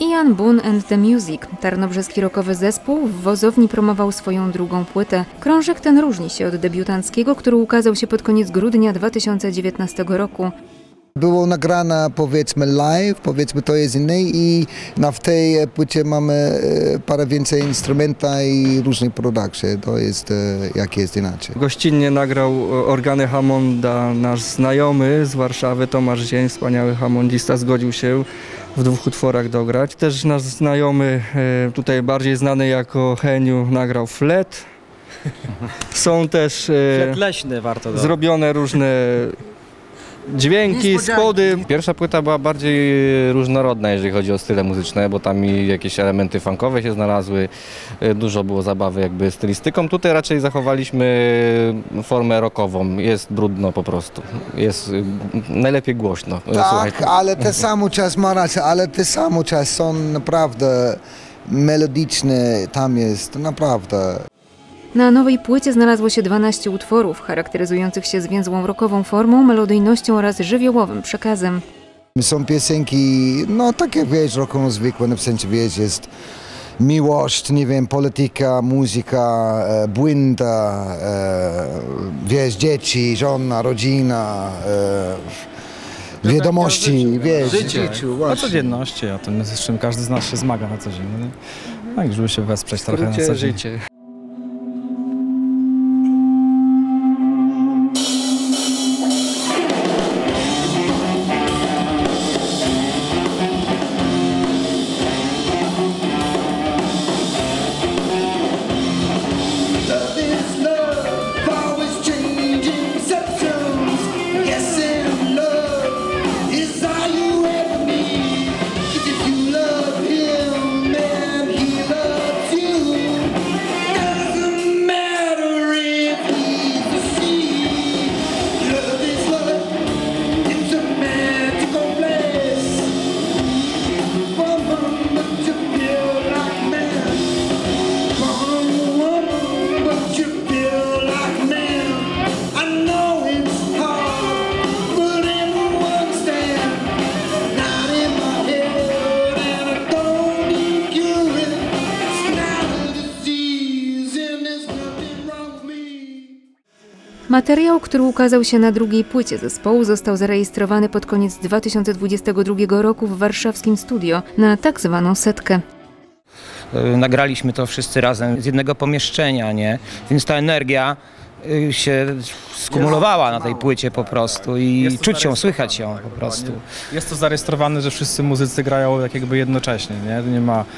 Ian Boone and the Music, tarnobrzeski rockowy zespół, w Wozowni promował swoją drugą płytę. Krążek ten różni się od debiutanckiego, który ukazał się pod koniec grudnia 2019 roku. Było nagrane, powiedzmy, live, powiedzmy to jest inne i w tej płycie mamy parę więcej instrumenta i różne produkcje. To jest jak jest inaczej. Gościnnie nagrał organy Hammonda nasz znajomy z Warszawy, Tomasz Zień, wspaniały hammondista, zgodził się w 2 utworach dograć. Też nasz znajomy, tutaj bardziej znany jako Heniu, nagrał flet. Są też flet leśny, warto dodać. Zrobione różne dźwięki, spody. Pierwsza płyta była bardziej różnorodna, jeżeli chodzi o style muzyczne, bo tam i jakieś elementy funkowe się znalazły, dużo było zabawy jakby stylistyką. Tutaj raczej zachowaliśmy formę rockową, jest brudno po prostu, jest najlepiej głośno. Tak, słuchajcie. ale ten sam czas ma rację, ale ten sam czas są naprawdę melodyczne, tam jest naprawdę. Na nowej płycie znalazło się 12 utworów, charakteryzujących się zwięzłą rockową formą, melodyjnością oraz żywiołowym przekazem. Są piosenki, no tak jak wiesz, rockowo zwykłe, w sensie wiesz, jest miłość, nie wiem, polityka, muzyka, błęda, wiesz, dzieci, żona, rodzina, wiadomości, wiesz, życie, o codzienności, o tym, z czym każdy z nas się zmaga na co dzień. Tak, żeby się wesprzeć trochę na co dzień. Życie. Materiał, który ukazał się na drugiej płycie zespołu, został zarejestrowany pod koniec 2022 roku w warszawskim studio na tak zwaną setkę. Nagraliśmy to wszyscy razem z jednego pomieszczenia, nie? Więc ta energia się skumulowała na tej płycie po prostu i czuć ją, słychać ją po prostu. Jest to zarejestrowane, że wszyscy muzycy grają tak jakby jednocześnie, nie?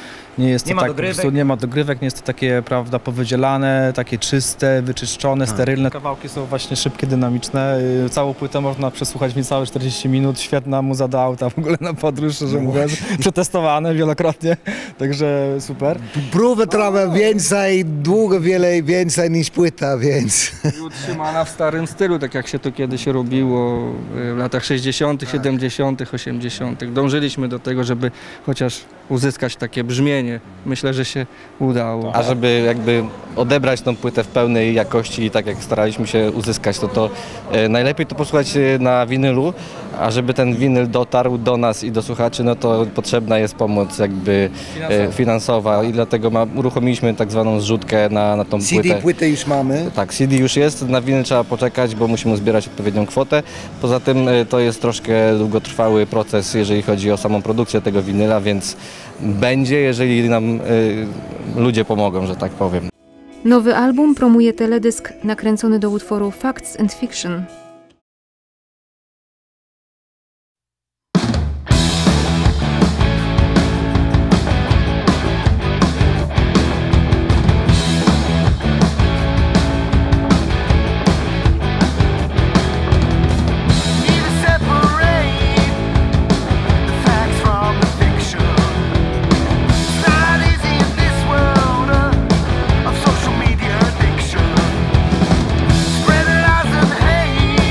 Nie ma dogrywek, nie jest to takie, prawda, powydzielane, takie czyste, wyczyszczone, sterylne. Kawałki są właśnie szybkie, dynamiczne. Całą płytę można przesłuchać w niecałe 40 minut. Świetna muza do auta w ogóle na podróż, szczerze mówiąc. Przetestowane wielokrotnie, także super. Próbę trwa więcej, długo wiele więcej niż płyta, więc. I utrzymana w starym stylu, tak jak się to kiedyś robiło w latach 60., 70., 80. Dążyliśmy do tego, żeby chociaż uzyskać takie brzmienie. Myślę, że się udało. A żeby jakby odebrać tą płytę w pełnej jakości, tak jak staraliśmy się uzyskać, to najlepiej to posłuchać na winylu, a żeby ten winyl dotarł do nas i do słuchaczy, no to potrzebna jest pomoc jakby finansowa i dlatego uruchomiliśmy tak zwaną zrzutkę na tą płytę. CD płytę już mamy. Tak, CD już jest, na winyl trzeba poczekać, bo musimy zbierać odpowiednią kwotę. Poza tym to jest troszkę długotrwały proces, jeżeli chodzi o samą produkcję tego winyla, więc będzie, jeżeli nam ludzie pomogą, że tak powiem. Nowy album promuje teledysk nakręcony do utworu Facts and Fiction. Spread lies and hate.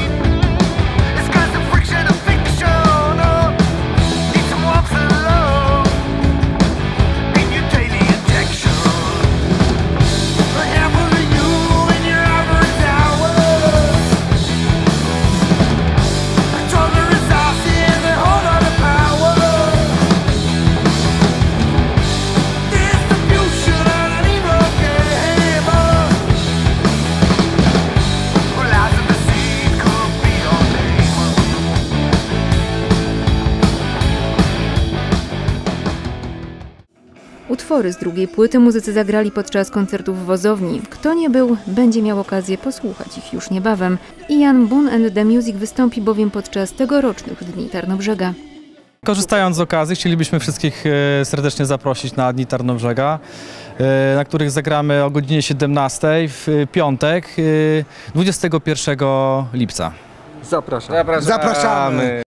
utwory z drugiej płyty muzycy zagrali podczas koncertów w Wozowni. Kto nie był, będzie miał okazję posłuchać ich już niebawem. Ian Boone and the Music wystąpi bowiem podczas tegorocznych Dni Tarnobrzega. Korzystając z okazji, chcielibyśmy wszystkich serdecznie zaprosić na Dni Tarnobrzega, na których zagramy o godzinie 17 w piątek, 21 lipca. Zapraszamy. Zapraszamy.